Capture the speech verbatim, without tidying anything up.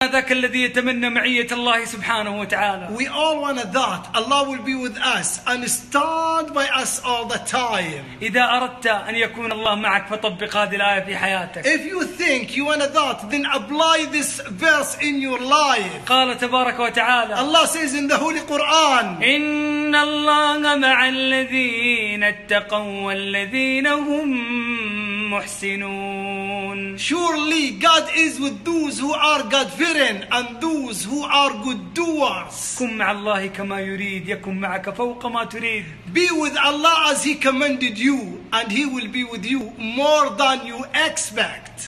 هذاك الذي يتمنى معية الله سبحانه وتعالى. We all want that. Allah will be with us and stand by us all the time. إذا أردت أن يكون الله معك فطبق هذه الآية في حياتك. If you think you want that, then apply this verse in your life. قال تبارك وتعالى. Allah says in the Holy Quran. إن الله مع الذين اتقوا والذين هم محسنون. Surely God is with those who are God-fearing and those who are good doers. كن مع الله كما يريد يكن معك فوق ما تريد. Be with Allah as He commanded you, and He will be with you more than you expect.